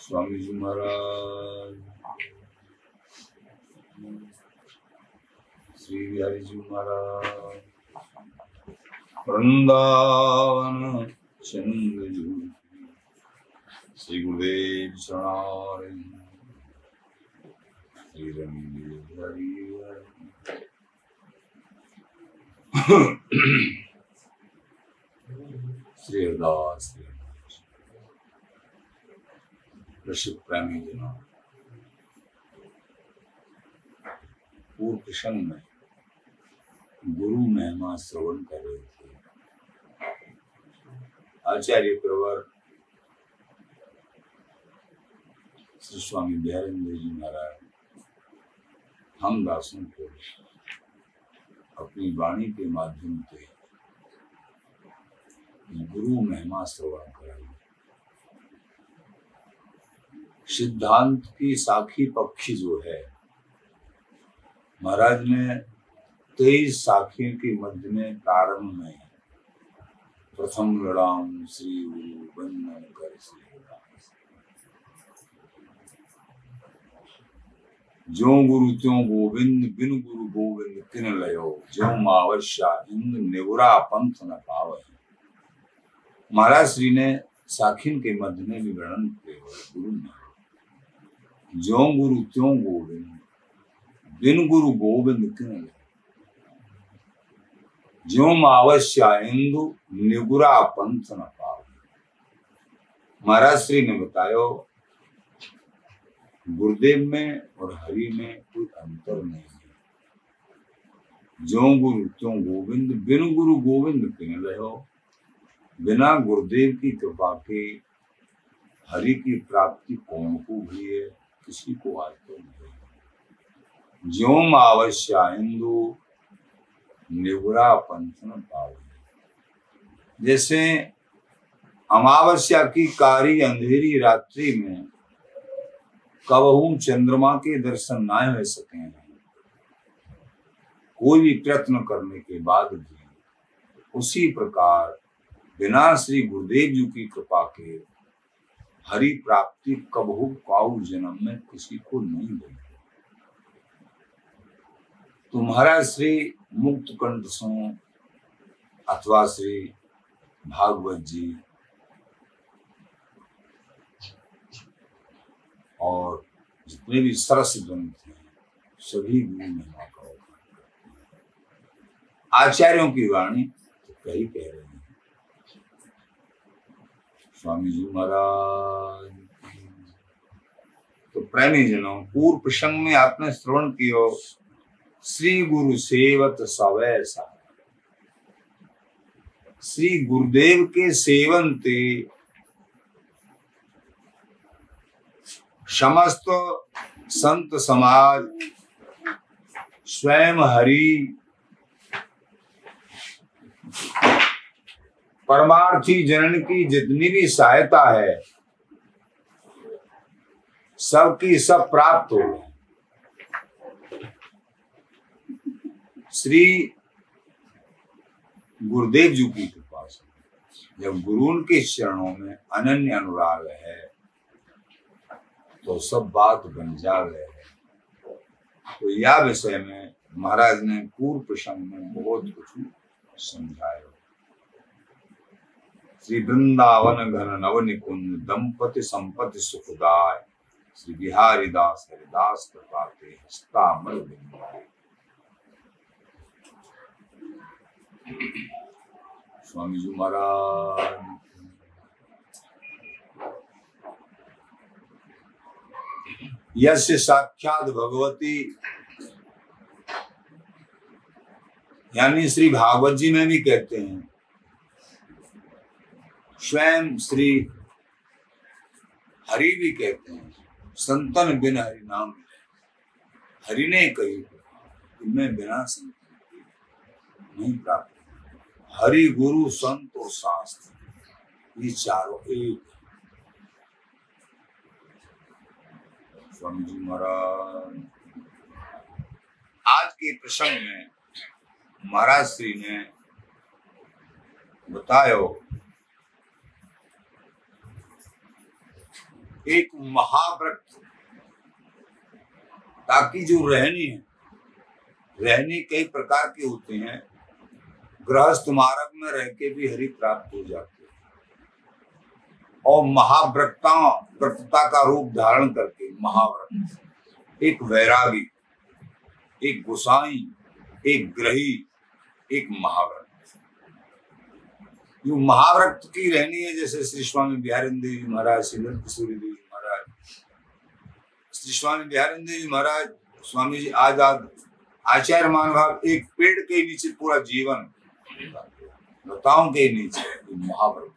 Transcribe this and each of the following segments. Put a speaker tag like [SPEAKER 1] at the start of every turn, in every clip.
[SPEAKER 1] स्वामी जी महाराज, श्री हरि जी महाराज, वृंदावन चंद्र जी, श्री गुरुदेव शरणागत, श्री रंग हरि श्री हरदास ऋषि प्रेमी जनों, पूर्व प्रसंग में गुरु महिमा श्रवण कर रहे थे। आचार्य प्रवर श्री स्वामी बिहारेंद्र जी महाराज हम दासों को अपनी वाणी के माध्यम से गुरु महिमा श्रवण कराई। सिद्धांत की साखी पक्षी जो है, महाराज ने 23 साखियों के मध्य में प्रारंभ में प्रथम लड़ाम श्री गुरु वंदन कर श्री जो गुरु त्यों गोविंद, बिन गुरु गोविंद किन लयो, जो मावश्या इंद निवरा पंथ न पावै। महाराज श्री ने साखिन के मध्य में भी वर्णन किया, गुरु ने जो गुरु त्यों गोविंद, बिन गुरु गोविंद किन लयो, जो मावश्या इंदु निगुरा पंथ न पावै। महाराज श्री ने बतायो गुरुदेव में और हरि में कोई अंतर नहीं है। जो गुरु त्यों गोविंद, बिन गुरु गोविंद किन लयो, बिना गुरुदेव की कृपा के हरि की प्राप्ति कौन को भी है, किसी को आज तो नहीं। ज्यों आवश्या इंदु निवरा पंथ न पावै। जैसे अमावस्या की कारी अंधेरी रात्रि में कबहू चंद्रमा के दर्शन ना हो सके हैं, कोई भी प्रयत्न करने के बाद भी, उसी प्रकार बिना श्री गुरुदेव जी की कृपा के हरि प्राप्ति कबहू काऊ जन्म में किसी को नहीं मिली। तो महाराज श्री मुक्त कंठ सो अथवा श्री भागवत जी और जितने भी सरस ग्रंथ हैं सभी गुरु महिमा का आचार्यों की वाणी तो कही कह रहे हैं। स्वामी जी महाराज तो प्रेमी जनों, पूर्व प्रसंग में आपने श्रवण किया श्री गुरु सेवत सवैसा। श्री गुरुदेव के सेवन ते समस्त संत समाज, स्वयं हरि, परमार्थी जनन की जितनी भी सहायता है सबकी सब प्राप्त हो। श्री गुरुदेव जी की कृपा से जब गुरु के चरणों में अनन्य अनुराग है तो सब बात बन जावे है। तो यह विषय में महाराज ने पूर्व प्रसंग में बहुत कुछ समझाया। श्री वृंदावन घन नव निकुंज, दंपति संपत्ति सुखदाय, श्री बिहारी दास हरिदास कृपाते हस्तामल बिंदाय। स्वामी जी महाराज यस्य साक्षात भगवती, यानी श्री भागवत जी में भी कहते हैं, स्वयं श्री हरि भी कहते हैं, संतन बिन हरि नाम। हरि ने कही इनमें बिना संत नहीं प्राप्त। हरि गुरु संत और शास्त्र ये चारों एक। स्वामी जी महाराज आज के प्रसंग में महाराज श्री ने बतायो एक महाव्रत, ताकि जो रहनी है, रहने कई प्रकार के होते हैं। गृहस्थ मार्ग में रह के भी हरि प्राप्त हो जाते हैं, और व्रतता का रूप धारण करके महाव्रत, एक वैरागी, एक गोसाई, एक ग्रही, एक महाव्रत। जो महाव्रत की रहनी है, जैसे श्री स्वामी बिहारिंद्र जी महाराज, श्री किशोरी देवी महाराज, श्री स्वामी बिहारिंद्र जी महाराज, स्वामी जी आजाद, आचार्य मानभाव, एक पेड़ के नीचे पूरा जीवन, लताओं के नीचे महाव्रत।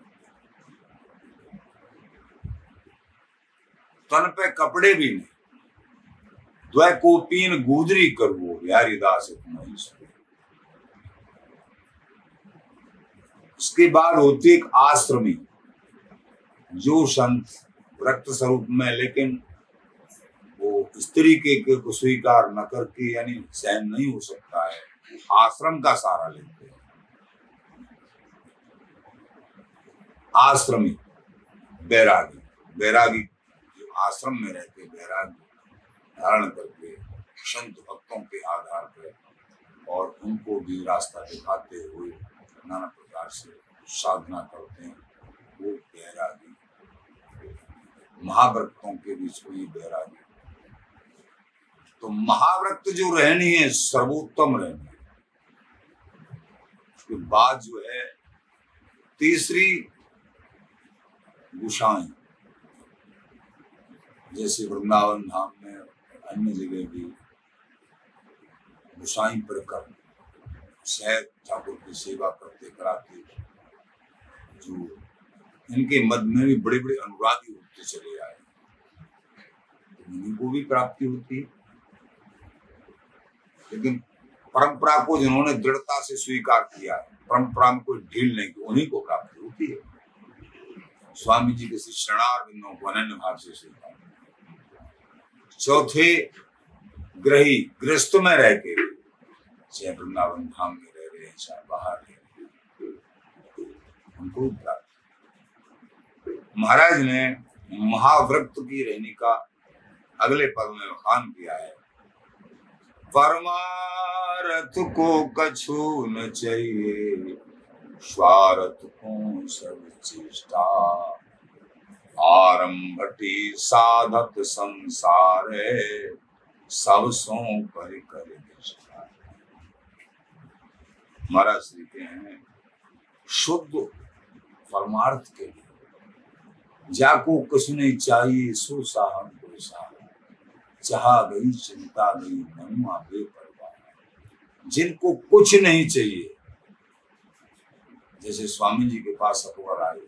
[SPEAKER 1] तन पे कपड़े भी नहीं, द्वय को पीन गुदरी करवो हरिदास। उसके बाद होती एक आश्रमी, जो संत व्रत स्वरूप में, लेकिन वो स्त्री के को स्वीकार न करके, यानी सहन नहीं हो सकता है, आश्रम का सहारा लेते हैं। आश्रमी बैरागी, बैरागी जो आश्रम में रहते, बैरागी धारण करके संत भक्तों के आधार पर, और उनको भी रास्ता दिखाते हुए नाना प्रकार से साधना करते हैं, वो बैरागी। महाव्रतों के बीच में बैरागी। तो महाव्रत जो रहनी है, सर्वोत्तम रहनी है। उसके बाद जो है तीसरी गोसाई, जैसे वृंदावन धाम में, अन्य जगह भी गोसाई प्रकरण, सहज ठाकुर की सेवा करते कराते, जो इनके मध्य में भी बड़े बड़े अनुरागी होते चले आए, तो उन्हीं को भी प्राप्ति होती है। लेकिन परंपरा को जिन्होंने दृढ़ता से स्वीकार किया है, परंपरा में कोई ढील नहीं की, उन्हीं को प्राप्ति होती है। स्वामी जी के शरणार बिंदुओं को अनन्य भाव से स्वीकार। चौथे ग्रही, गृहस्थ में रह के, चाहे वृंदावन धाम में रह रहे हैं, चाहे बाहर रह, उनको प्राप्त। महाराज ने महाव्रत की रहने का अगले पद में बखान किया है। परमारथ को कछु न चाहिए, स्वार्थ को सब चेष्टा, आरंभटी साधक संसार है, सब सो पर करे निष्ठा। महाराज श्री के हैं शुद्ध परमार्थ के लिए, जाको कुछ नहीं चाहिए, सो साहब को साहब, चाह गई चिंता गई मनुआ बेपरवाह। जिनको कुछ नहीं चाहिए, जैसे स्वामी जी के पास अकबर आए,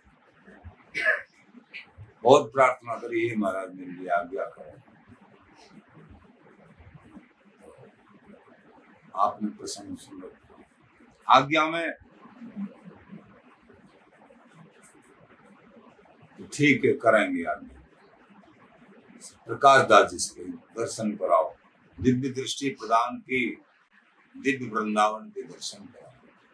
[SPEAKER 1] बहुत प्रार्थना करी, हे महाराज मेरे लिए आज्ञा करें। आपने प्रसन्न सुन रखा, आज्ञा में ठीक है करेंगे आज्ञा। प्रकाश दास जी से दर्शन कराओ, दिव्य दृष्टि प्रदान की, दिव्य वृंदावन के दर्शन कराओ।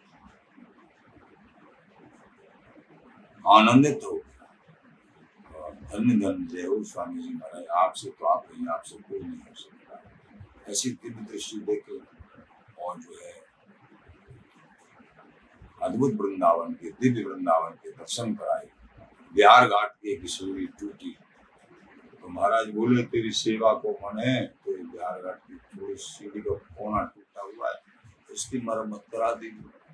[SPEAKER 1] आनंदित हो, धन्य धन्य जय हो स्वामी जी महाराज, आपसे तो आप नहीं, आपसे कोई नहीं हो सकता। ऐसी दिव्य दृष्टि देखे, और जो है अद्भुत वृंदावन के, दिव्य वृंदावन के दर्शन कराए। बिहार घाट की किशोरी टूटी, तो महाराज बोले तेरी सेवा को मने, तो बिहार घाट की थोड़ी सीढ़ी का कोना टूटा हुआ है, उसकी मरम्मत करा दी।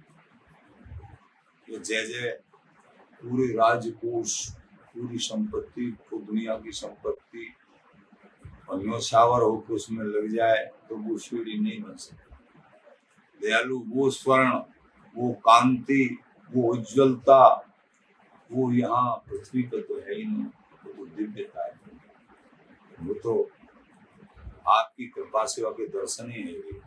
[SPEAKER 1] ये जय जय पूरे राजकोष, पूरी संपत्ति को, दुनिया की संपत्ति, और न्यौछावर होकर उसमें लग जाए तो वो सीढ़ी नहीं बन सकती। दयालु वो स्वर्ण, वो कांति, वो उज्ज्वलता, वो यहाँ पृथ्वी पर तो है ही नहीं, वो दिव्यता है। वो तो आपकी कृपा सेवा के दर्शन ही है।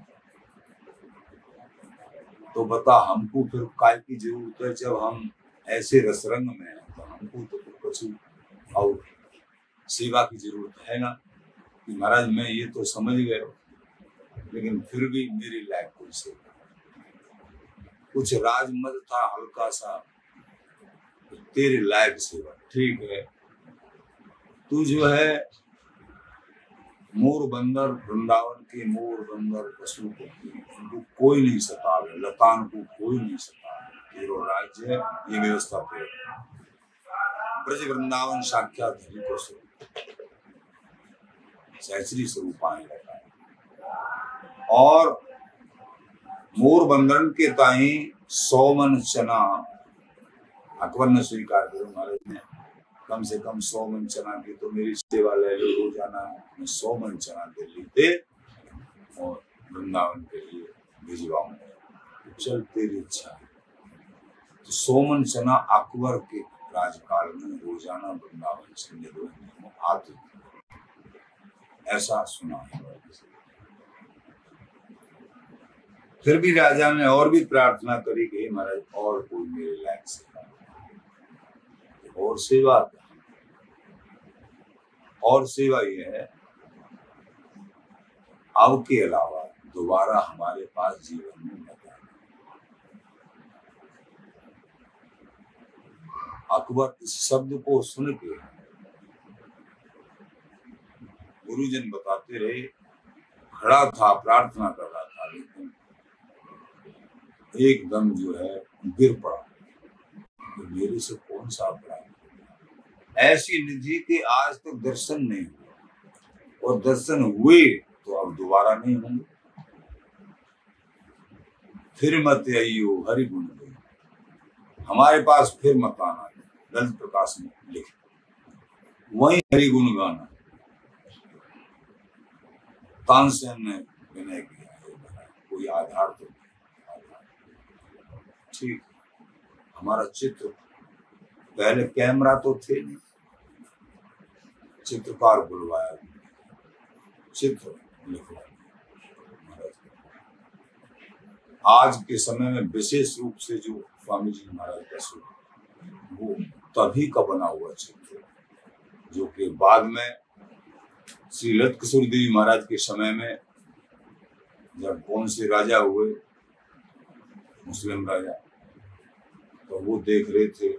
[SPEAKER 1] तो बता हमको फिर काय की जरूरत है, जब हम ऐसे रसरंग में हैं, तो हमको तो कुछ और सेवा की जरूरत है ना। कि महाराज मैं ये तो समझ गए, लेकिन फिर भी मेरी लायक कोई सेवा, कुछ राजमद था हल्का सा, तो तेरे लायक सेवा ठीक है, तू जो है मोर बंदर, वृंदावन के मोर बंदर पशु पक्षी उनको कोई नहीं सतावे, लतान को कोई नहीं सतावे, तेरो राज्य है ये व्यवस्था पे ब्रज वृंदावन साक्षात हरि को सहचरी स्वरूप आने लगा और मोर बंदरन के ताही 100 मन चना अकबर ने स्वीकार किया। महाराज ने कम से कम 100 मन चना की तो मेरी सेवा ले लो रोजाना, मैं 100 मन चना दे लेते और वृंदावन के लिए भिजवाऊंगा, तो चल तेरी इच्छा है। तो 100 मन चना अकबर के राजकाल में रोजाना वृंदावन से निर्वहन आते, ऐसा सुना है। फिर भी राजा ने और भी प्रार्थना करी कि महाराज और कोई मेरे लायक सेवा, और सेवा और सेवा यह है अब के अलावा दोबारा हमारे पास जीवन में मत आना। अकबर इस शब्द को सुन के गुरुजन बताते रहे, खड़ा था प्रार्थना कर रहा था, लेकिन एकदम जो है गिर पड़ा, तो मेरे से कौन सा अपराध। ऐसी निधि के आज तक दर्शन नहीं हुए और दर्शन हुए तो अब दोबारा नहीं होंगे। फिर मत आइयो हरि गुण गई, हमारे पास फिर मत आना। ललित प्रकाश में लिखे वही हरि गुण गाना। तानसेन ने विनय किया, कोई आधार तो ठीक। हमारा चित्र पहले कैमरा तो थे नहीं, चित्रकार बुलवाया, चित्र लिखवाया। आज के समय में विशेष रूप से जो स्वामी जी महाराज का सूत्र वो तभी का बना हुआ चित्र, जो कि बाद में श्री ललित किशोर देवी महाराज के समय में जब कौन से राजा हुए मुस्लिम राजा, तो वो देख रहे थे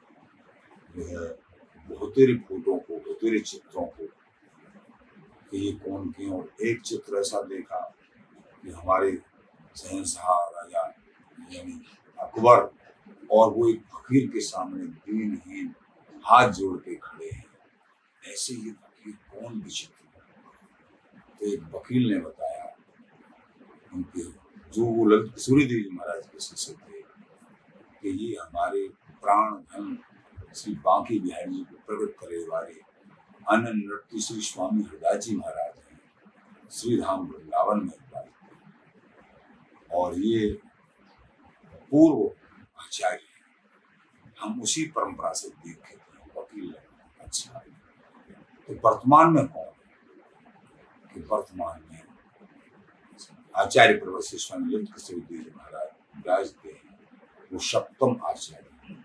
[SPEAKER 1] बहुतेरे फोटो को, बहुतेरे चित्रों को कि ये कौन के। और एक चित्र ऐसा देखा कि हमारे शहंशाह राजा यानी अकबर और वो एक फकीर के सामने दीनहीन हाथ जोड़ के खड़े हैं। ऐसे ये फकीर कौन विचित्र। तो एक वकील ने बताया उनके जो वो ललित किशोरी देवी महाराज के शिष्य थे कि ये हमारे प्राण धन श्री बांके बिहारी जी को प्रकट करे वाले अनन्य नृत्य श्री स्वामी हरदास जी महाराज हैं, श्री धाम वृंदावन में वाले, और ये पूर्व आचार्य हैं। हम उसी परंपरा से देखे थे। वकील ने अच्छा, तो वर्तमान में कौन है कि वर्तमान में आचार्य प्रवर श्री स्वामी ललित किशोर देवी महाराज विराजते हैं, वो सप्तम आचार्य।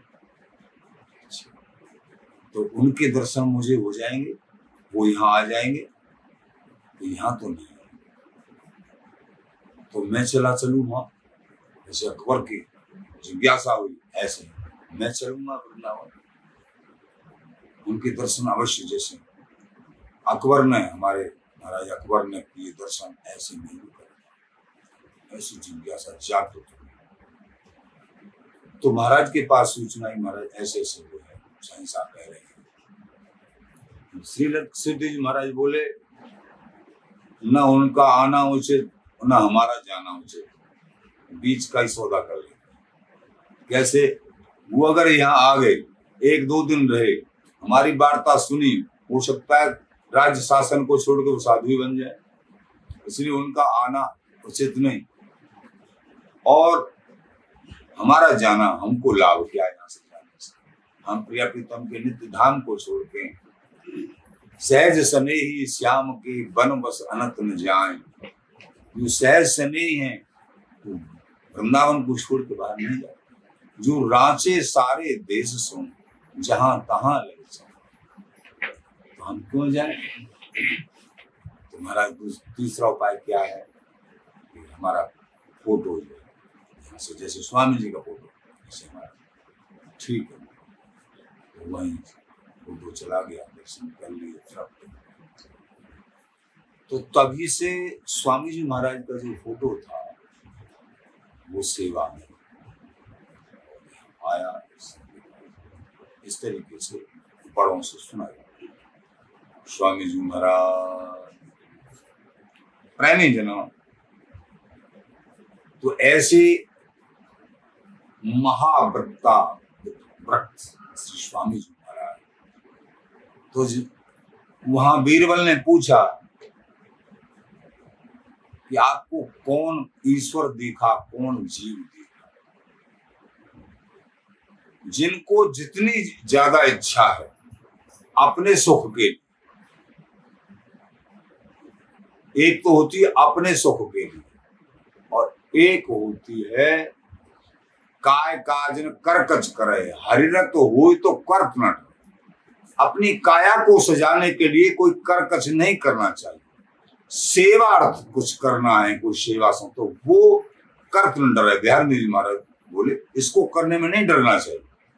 [SPEAKER 1] तो उनके दर्शन मुझे हो जाएंगे, वो यहाँ आ जाएंगे, तो यहाँ तो नहीं है। तो मैं चला चलूँ वहाँ, जैसे अकबर की जिज्ञासा हुई ऐसे मैं चलूंगा वृंदावन, उनके दर्शन अवश्य। जैसे अकबर ने, हमारे महाराज अकबर ने किए दर्शन, ऐसे नहीं करेगा, ऐसी जिज्ञासा जागृत हुई। तो महाराज के पास सूचना ही, महाराज ऐसे ऐसे हुए हैं, शहंशाह कह रहे हैं। श्री ललित किशोर जी महाराज बोले, न उनका आना उचित न हमारा जाना उचित, बीच का ही सौदा कर ले। कैसे? वो अगर यहाँ आ गए, 1-2 दिन रहे, हमारी वार्ता सुनी, हो सकता है राज्य शासन को छोड़ के वो साधु ही बन जाए, इसलिए उनका आना उचित नहीं। और हमारा जाना हमको लाभ क्या है यहाँ से जाने से? हम प्रिया प्रीतम के नित्य धाम को छोड़ के सहज सने ही श्याम के वन बस अनंत न जाए। जो सहज सने हैं तो वृंदावन को छोड़ के बाहर नहीं जाए। जो रांचे सारे देश सुन जहां तहां लग जाए, तो हम क्यों जाए? तो महाराज तीसरा उपाय क्या है कि हमारा फोटो जो है से, जैसे स्वामी जी का फोटो जैसे हमारा, ठीक है, तो वहीं फोटो चला गया, दर्शन कर लिए। तो तभी से स्वामी जी महाराज का जो फोटो था वो सेवा में आया। इस तरीके से बड़ों से सुना स्वामी जी महाराज प्रेमी जनों। तो ऐसे महाव्रता व्रत श्री स्वामी जी महाराज। तो वहां बीरबल ने पूछा कि आपको कौन ईश्वर दिखा, कौन जीव दिखा? जिनको जितनी ज्यादा इच्छा है अपने सुख के लिए, एक तो होती है अपने सुख के लिए और एक होती है काय काजन करकच करे हरिरत हो तो कर्त न। अपनी काया को सजाने के लिए कोई करकच नहीं करना चाहिए। सेवार्थ कुछ करना है, कोई सेवा से, तो वो कर्त न डरे। बिहार में महाराज बोले इसको करने में नहीं डरना चाहिए।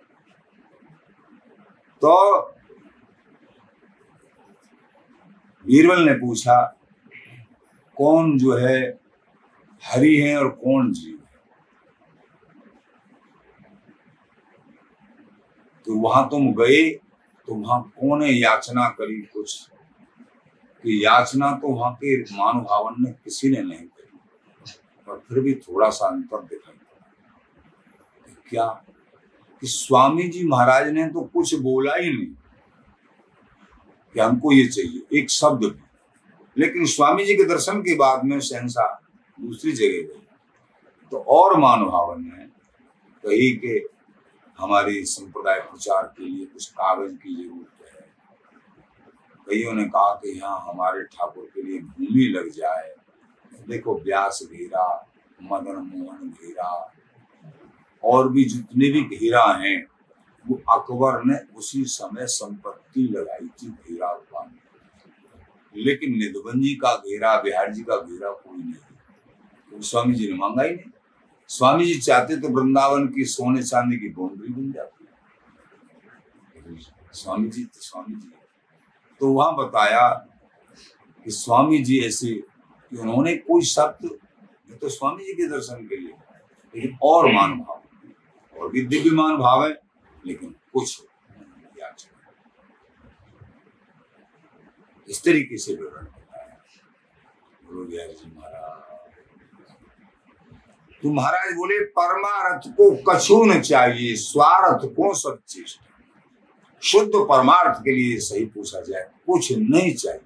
[SPEAKER 1] तो बीरबल ने पूछा कौन जो है हरि है और कौन जीव है? तो वहां तुम गए तो वहां कौन है याचना करी कुछ? कि याचना तो वहां के महानुभावन ने किसी ने नहीं करी, पर फिर भी थोड़ा सा अंतर दिखाई पड़ा। क्या कि स्वामी जी महाराज ने तो कुछ बोला ही नहीं कि हमको ये चाहिए, एक शब्द भी। लेकिन स्वामी जी के दर्शन के बाद में शहंशाह दूसरी जगह गए तो और महानुभावन ने कही कि हमारी संप्रदाय प्रचार के लिए कुछ कागज की जरूरत है। कईयों ने कहा कि यहाँ हमारे ठाकुर के लिए भूमि लग जाए। देखो व्यास घेरा, मदन मोहन घेरा और भी जितने भी घेरा हैं वो अकबर ने उसी समय संपत्ति लगाई थी घेरा बांध। लेकिन निधवन जी का घेरा, बिहार जी का घेरा कोई नहीं, तो स्वामी जी ने मांगा ही नहीं। स्वामी जी चाहते तो वृंदावन की सोने चांदी की बाउंड्री बन जाती। स्वामी जी तो वहां बताया कि स्वामी जी ऐसे कि उन्होंने कोई शब्द तो स्वामी जी के दर्शन के लिए, लेकिन और मान भाव और भी दिव्यमान भाव है, लेकिन कुछ इस तरीके से विवरण बताया गुरु बिहारी जी महाराज। तो महाराज बोले परमार्थ को कछु न चाहिए, स्वार्थ को सब चेष्टा। शुद्ध परमार्थ के लिए सही पूछा जाए कुछ नहीं चाहिए।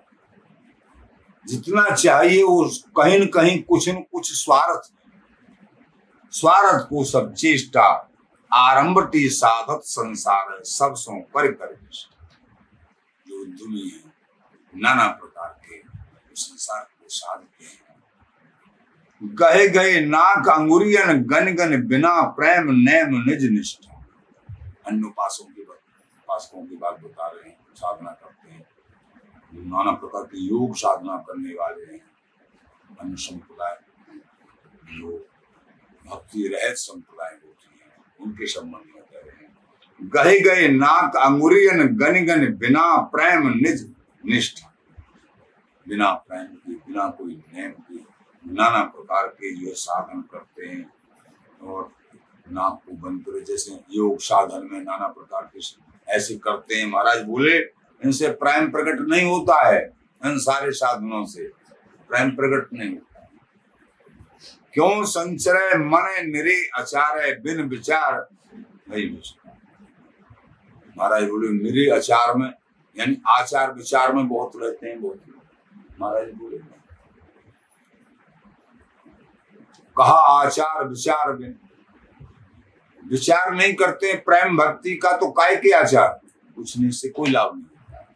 [SPEAKER 1] जितना चाहिए वो कहीं न कहीं कुछ न कुछ स्वार्थ, स्वार्थ को सब चेष्टा। आरंभती साधक संसार है सब सो पर जो उद्यमी है नाना प्रकार के संसार को साधते हैं। गहे गए नाक अंगुरियन गन गन बिना प्रेम नेम निज निष्ठा। अन्य उपासकों की बात बता रहे हैं, साधना करते हैं, नाना प्रकार की योग साधना करने वाले हैं। अन्य संप्रदाय जो भक्ति रहित संप्रदाय होती है उनके संबंध में कह रहे हैं। गहे गए नाक अंगुरियन गन गन बिना प्रेम निज निष्ठा। बिना प्रेम के, बिना कोई नेम के नाना प्रकार के जो साधन करते हैं और नाक को बंद करे, जैसे योग साधन में नाना प्रकार के ऐसे करते हैं। महाराज बोले इनसे प्रेम प्रकट नहीं होता है, इन सारे साधनों से प्रेम प्रकट नहीं होता। क्यों संचरय मन निरे आचार बिन विचार नहीं विचार। महाराज बोले निरे आचार में यानी आचार विचार में बहुत रहते हैं बहुत। महाराज बोले कहा आचार विचार बिन, विचार नहीं करते प्रेम भक्ति का तो काय के आचार, कुछ नहीं, से कोई लाभ नहीं।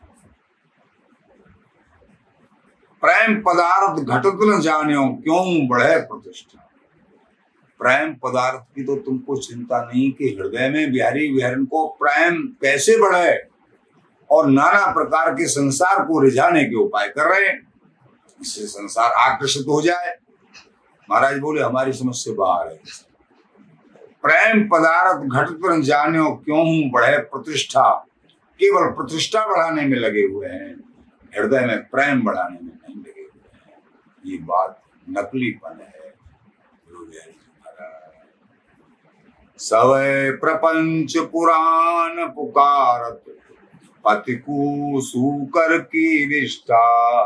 [SPEAKER 1] प्रेम पदार्थ घटत न जानियो क्यों बढ़े प्रतिष्ठा। प्रेम पदार्थ की तो तुमको चिंता नहीं कि हृदय में बिहारी बिहारन को प्रेम कैसे बढ़े और नाना प्रकार के संसार को रिझाने के उपाय कर रहे हैं, इससे संसार आकर्षित हो जाए। महाराज बोले हमारी समझ से बाहर है। प्रेम पदार्थ घटत न जानियो क्यों बढ़े प्रतिष्ठा, केवल प्रतिष्ठा बढ़ाने में लगे हुए हैं। हृदय में प्रेम बढ़ाने में नहीं लगे हुए हैं। ये बात नकलीपन है। गुरु बिहारी जी महाराज। सवै प्रपंच पुराण पुकारत, पति को सूकर की निष्ठा।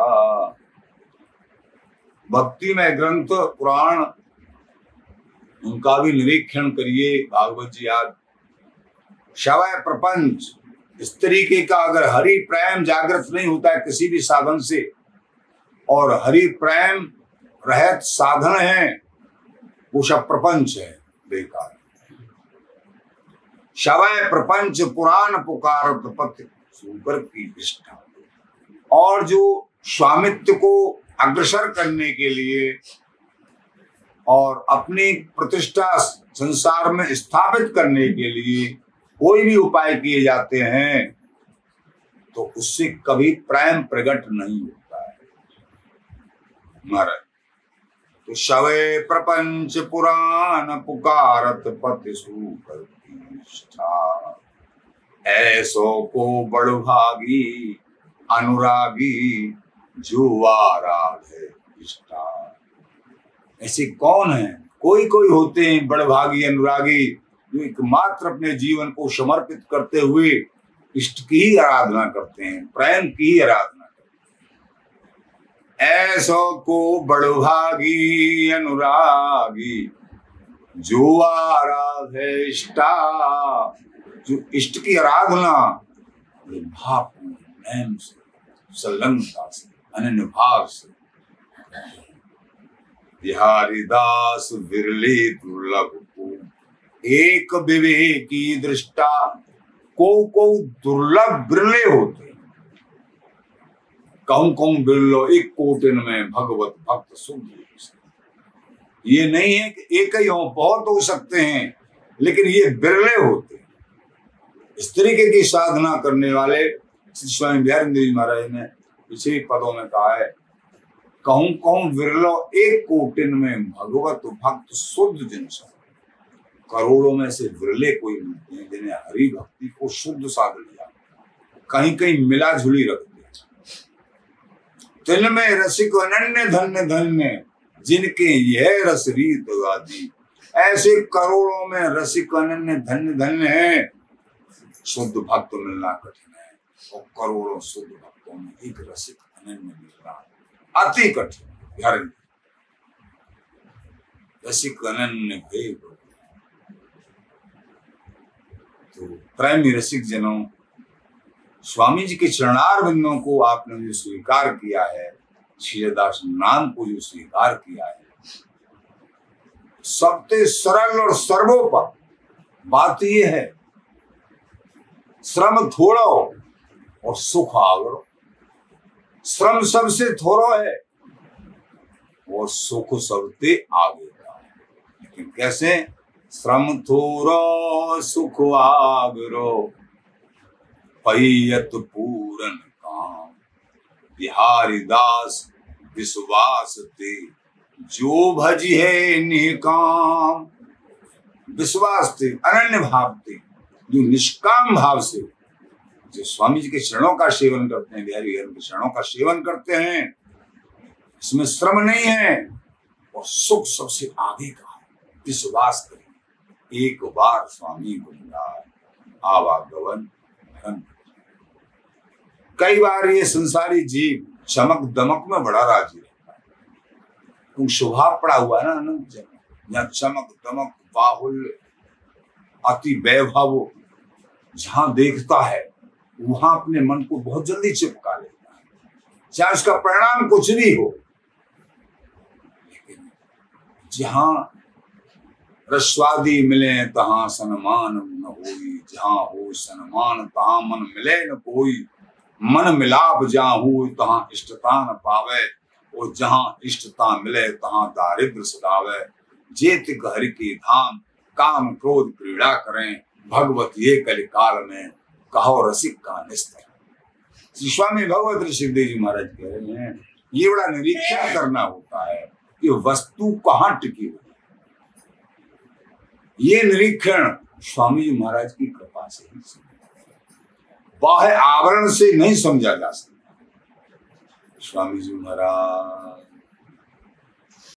[SPEAKER 1] भक्ति में ग्रंथ पुराण उनका भी निरीक्षण करिए। भागवत जी आज शवय प्रपंच, इस तरीके का अगर हरि प्रेम जागृत नहीं होता है किसी भी साधन से, और हरि प्रेम रहत साधन है, वो सब प्रपंच है, बेकार। शवय प्रपंच पुराण पुकार पति सूकर की निष्ठा। और जो स्वामित्व को अग्रसर करने के लिए और अपनी प्रतिष्ठा संसार में स्थापित करने के लिए कोई भी उपाय किए जाते हैं, तो उससे कभी प्रेम प्रकट नहीं होता है महाराज। तो शवे प्रपंच पुराण पुकारत पति सूकर की निष्ठा। ऐसो को बड़भागी अनुरागी जो आराधे इष्टा। ऐसे कौन है? कोई कोई होते हैं बड़भागी अनुरागी, जो एकमात्र अपने जीवन को समर्पित करते हुए इष्ट की ही आराधना करते हैं, प्रेम की ही आराधना करते हैं। ऐसो को बड़भागी अनुरागी जो आराधे इष्टा। जो इष्ट की आराधना भाव प्रेम से, संलग्नता से, अनन्य भाव से। बिहारी दास विरले दुर्लभ को एक विवेकी दृष्टा। को दुर्लभ बिरले होते, कहूं बिरलो एक कोटिन में भगवत भक्त सुन। ये नहीं है कि एक ही हो, बहुत हो सकते हैं, लेकिन ये बिरले होते। इस तरीके की साधना करने वाले स्वामी बिहारी जी महाराज ने पिछले पदों में कहा है, कहूं विरलो एक कोटिन में भगवत भक्त शुद्ध जिन। करोड़ों में से विरले कोई मिलते हैं जिन्हें हरि भक्ति को शुद्ध साध लिया, कहीं कहीं मिला झुली रख दिया। तिन में रसिक अनन्य धन्य धन्य जिनके यह रस रीत गादी। ऐसे करोड़ों में रसिक अनन्य धन्य धन्य है। शुद्ध भक्त मिलना कठिन है, और करोड़ों शुद्ध भक्तों में एक रसिक अनन्य मिलना अति कठिन। रसिक अनन्य है। तो प्रेमी रसिक जनों, स्वामी जी के चरणार बिंदों को आपने जो स्वीकार किया है, क्षीरदास नाम को जो स्वीकार किया है, सबसे सरल और सर्वोपरि बात यह है, श्रम थोड़ो और सुख आगरो। श्रम सबसे थोड़ो है और सुख सबसे आगे का है। लेकिन कैसे? श्रम थोड़ो सुख आगरो, पैयत पूरन काम। बिहारी दास विश्वास ते जो भजी है निकाम। विश्वास थे, अनन्य भाव थे, जो निष्काम भाव से जो स्वामी जी के चरणों का सेवन करते हैं, बिहारी के चरणों का सेवन करते हैं, इसमें श्रम नहीं है और सुख सबसे आगे का है। विश्वास करें, एक बार स्वामी गुणगान आवागमन धन। कई बार ये संसारी जीव चमक दमक में बड़ा राजी रहता है, क्योंकि स्वभाव पड़ा हुआ है ना अनंत जन्म, जहाँ चमक दमक बाहुल्य अति वैभव जहां देखता है, वहां अपने मन को बहुत जल्दी चिपका लेता है, चाहे उसका परिणाम कुछ भी हो। लेकिन जहां रस्वादी मिले तहां सन्मान न होई। जहां हो सन्मान तहां मन मिले न कोई। मन मिलाप जहां हो तहां इष्टता न पावे। और जहां इष्टता मिले तहां दारिद्र सदावे। जेतिक हरि की धाम काम क्रोध क्रीड़ा करें। भगवत ये कलिकाल में कहो रसिक का निस्तर। श्री स्वामी भगवत ऋषिदेव जी महाराज कह रहे हैं, ये बड़ा निरीक्षण करना होता है कि वस्तु कहाँ टिकी हुई। ये निरीक्षण स्वामी जी महाराज की कृपा से ही, बाह्य आवरण से नहीं समझा जा सकता। स्वामी जी महाराज